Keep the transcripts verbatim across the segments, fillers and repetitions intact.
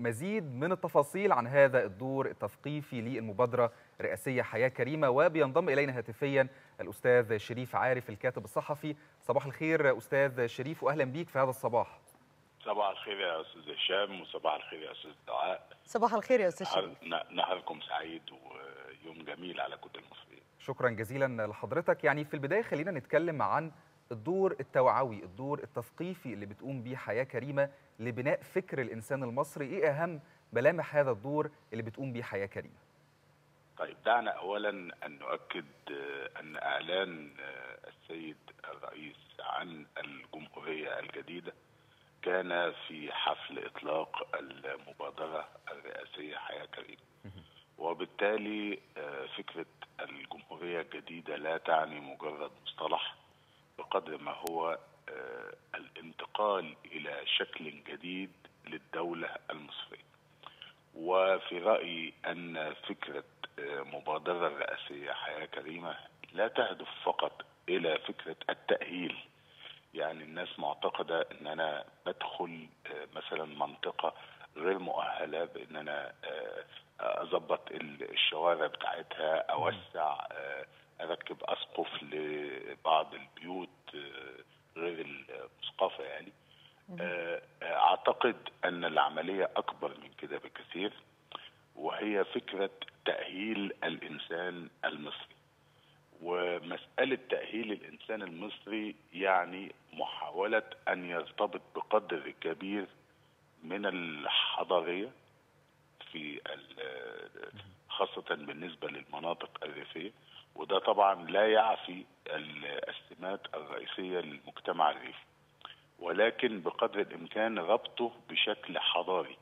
مزيد من التفاصيل عن هذا الدور التثقيفي للمبادرة الرئاسية حياة كريمة، وبينضم إلينا هاتفيا الأستاذ شريف عارف الكاتب الصحفي. صباح الخير أستاذ شريف، وأهلا بيك في هذا الصباح. صباح الخير يا أستاذ هشام، وصباح الخير يا أستاذ دعاء. صباح الخير يا أستاذ شريف. نهاركم سعيد ويوم جميل على كل المصريين. شكرا جزيلا لحضرتك. يعني في البداية خلينا نتكلم عن الدور التوعوي، الدور التثقيفي اللي بتقوم به حياة كريمة لبناء فكر الإنسان المصري. إيه أهم ملامح هذا الدور اللي بتقوم به حياة كريمة؟ طيب، دعنا أولا أن نؤكد أن إعلان السيد الرئيس عن الجمهورية الجديدة كان في حفل إطلاق المبادرة الرئاسية حياة كريمة، وبالتالي فكرة الجمهورية الجديدة لا تعني مجرد مصطلح بقدر ما هو الانتقال إلى شكل جديد للدولة المصرية. وفي رأيي أن فكرة مبادرة رئاسية حياة كريمة لا تهدف فقط إلى فكرة التأهيل. يعني الناس معتقدة أن أنا بدخل مثلا منطقة غير مؤهلة بأن أنا أضبط الشوارع بتاعتها، أوسع، أركب أسقف لبعض البيوت غير المسقفة. يعني أعتقد أن العملية أكبر من كده بكثير، وهي فكرة تأهيل الإنسان المصري. ومسألة تأهيل الإنسان المصري يعني محاولة أن يرتبط بقدر كبير من الحضارية، في خاصة بالنسبة للمناطق الريفية، وده طبعا لا يعفي السمات الرئيسية للمجتمع الريفي، ولكن بقدر الإمكان ربطه بشكل حضاري.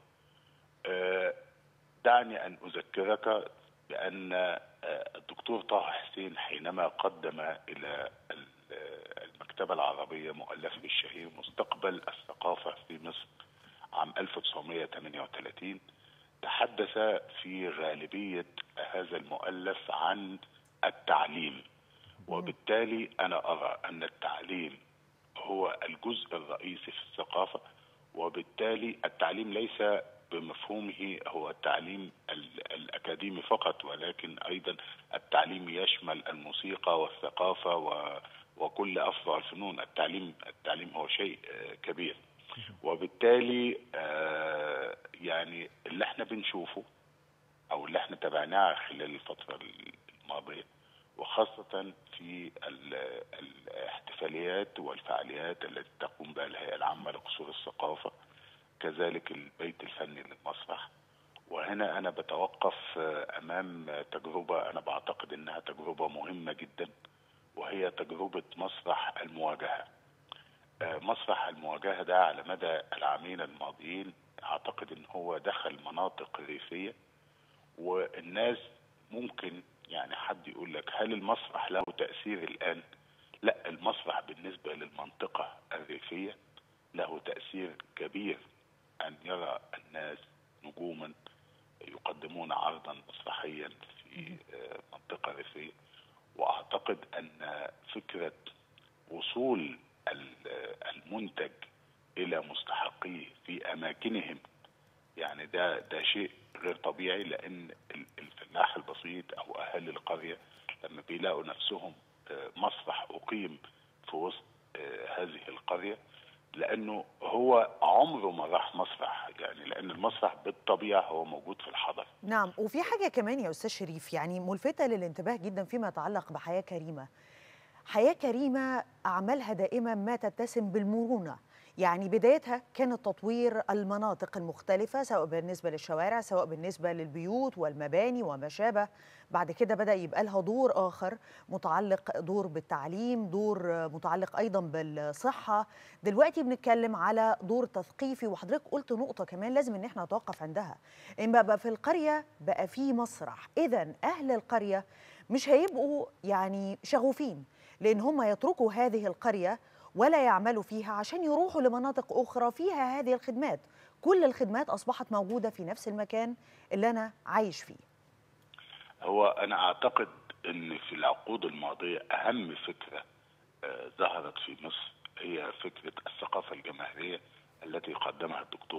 دعني أن أذكرك بأن الدكتور طه حسين حينما قدم إلى المكتبة العربية مؤلفه الشهير مستقبل الثقافة في مصر عام ألف وتسعمائة وثمانية وثلاثين، تحدث في غالبية هذا المؤلف عن التعليم. وبالتالي أنا أرى أن التعليم هو الجزء الرئيسي في الثقافة، وبالتالي التعليم ليس بمفهومه هو التعليم الأكاديمي فقط، ولكن أيضا التعليم يشمل الموسيقى والثقافة وكل أفرع الفنون. التعليم التعليم هو شيء كبير، وبالتالي يعني اللي احنا بنشوفه أو اللي احنا تابعناه خلال الفترة الماضية، وخاصة في الاحتفاليات والفعاليات التي تقوم بها الهيئة العامة لقصور الثقافة، كذلك البيت الفني للمسرح. وهنا أنا بتوقف أمام تجربة أنا بعتقد أنها تجربة مهمة جدا، وهي تجربة مسرح المواجهة. مسرح المواجهة ده على مدى العامين الماضيين أعتقد أن هو دخل مناطق ريفية، والناس ممكن يعني حد يقول لك هل المسرح له تأثير الآن؟ لا، المسرح بالنسبة للمنطقة الريفية له تأثير كبير، أن يرى الناس نجوما يقدمون عرضا مسرحيا في منطقة ريفية. وأعتقد أن فكرة وصول المنتج إلى مستحقيه في أماكنهم، يعني ده ده شيء غير طبيعي، لأن الفلاح البسيط أو أهل القرية لما بيلاقوا نفسهم مسرح أقيم في وسط هذه القرية، لأنه هو عمره ما راح مسرح، يعني لأن المسرح بالطبيعة هو موجود في الحضر. نعم، وفي حاجة كمان يا أستاذ شريف يعني ملفتة للانتباه جدا فيما يتعلق بحياة كريمة. حياة كريمة أعمالها دائما ما تتسم بالمرونة، يعني بدايتها كانت تطوير المناطق المختلفة سواء بالنسبة للشوارع سواء بالنسبة للبيوت والمباني وما شابه. بعد كده بدأ يبقى لها دور آخر متعلق دور بالتعليم، دور متعلق أيضا بالصحة. دلوقتي بنتكلم على دور تثقيفي، وحضرتك قلت نقطة كمان لازم إن احنا نتوقف عندها، إن بقى في القرية بقى في مسرح. إذن أهل القرية مش هيبقوا يعني شغوفين لأن هم يتركوا هذه القرية ولا يعملوا فيها عشان يروحوا لمناطق أخرى فيها هذه الخدمات. كل الخدمات أصبحت موجودة في نفس المكان اللي أنا عايش فيه. هو أنا أعتقد أن في العقود الماضية أهم فكرة ظهرت في مصر هي فكرة الثقافة الجماهيرية التي قدمها الدكتور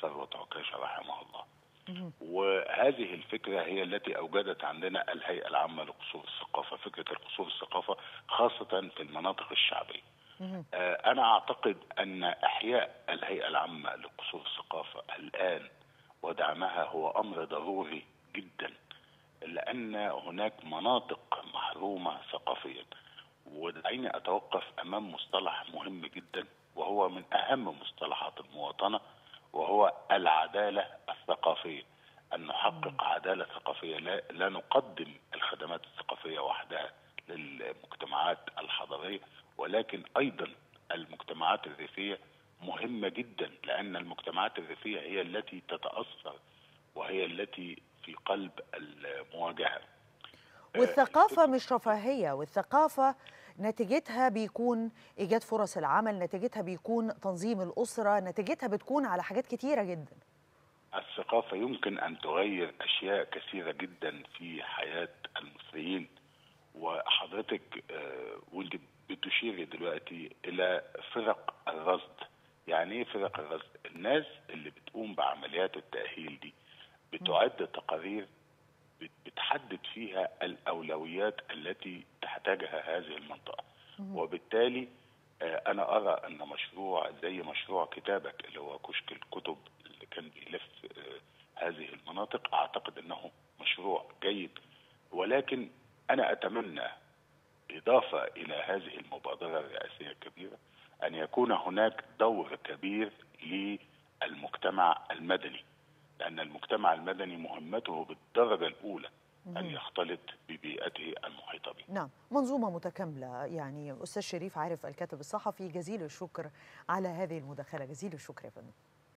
ثروت عكاشة رحمه الله. وهذه الفكرة هي التي أوجدت عندنا الهيئة العامة لقصور الثقافة، فكرة القصور الثقافة خاصة في المناطق الشعبية. أنا أعتقد أن إحياء الهيئة العامة لقصور الثقافة الآن ودعمها هو أمر ضروري جدا، لأن هناك مناطق محرومة ثقافيا. ودعيني أتوقف أمام مصطلح مهم جدا وهو من أهم مصطلحات المواطنة، وهو العدالة الثقافية. أن نحقق عدالة ثقافية، لا, لا نقدم الخدمات الثقافية وحدها للمجتمعات الحضرية، ولكن أيضا المجتمعات الريفية مهمة جدا، لأن المجتمعات الريفية هي التي تتأثر وهي التي في قلب المواجهة. والثقافة مش رفاهية، والثقافة نتيجتها بيكون إيجاد فرص العمل، نتيجتها بيكون تنظيم الأسرة، نتيجتها بتكون على حاجات كتيرة جدا. الثقافة يمكن أن تغير أشياء كثيرة جدا في حياة المصريين. وحضرتك وانت بتشيري دلوقتي إلى فرق الرصد. يعني إيه فرق الرصد؟ الناس اللي بتقوم بعمليات التأهيل دي بتعد تقارير بتحدد فيها الأولويات التي تحتاجها هذه المنطقة. وبالتالي أنا أرى أن مشروع زي مشروع كتابك اللي هو كشك الكتب اللي كان بيلف هذه المناطق، أعتقد أنه مشروع جيد. ولكن أنا أتمنى إضافة إلى هذه المبادرة الرئاسية الكبيرة أن يكون هناك دور كبير للمجتمع المدني، لأن المجتمع المدني مهمته بالدرجة الأولى أن يختلط ببيئته المحيطة به. نعم، منظومة متكاملة. يعني أستاذ شريف عارف الكاتب الصحفي، جزيل الشكر على هذه المداخلة. جزيل الشكر يا فندم.